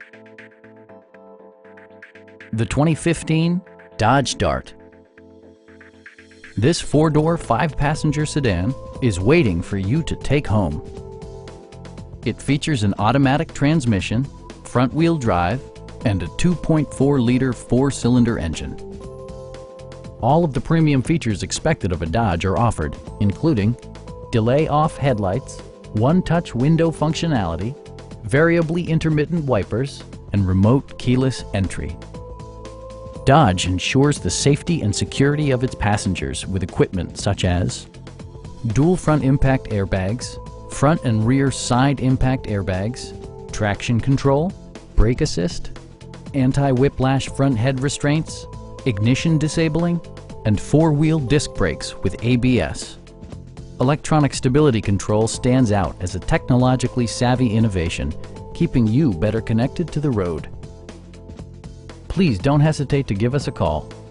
The 2015 Dodge Dart. This four-door, five-passenger sedan is waiting for you to take home. It features an automatic transmission, front-wheel drive, and a 2.4-liter four-cylinder engine. All of the premium features expected of a Dodge are offered, including delay-off headlights, one-touch window functionality, variably intermittent wipers, and remote keyless entry. Dodge ensures the safety and security of its passengers with equipment such as dual front impact airbags, front and rear side impact airbags, traction control, brake assist, anti-whiplash front head restraints, ignition disabling, and four-wheel disc brakes with ABS. Electronic stability control stands out as a technologically savvy innovation, keeping you better connected to the road. Please don't hesitate to give us a call.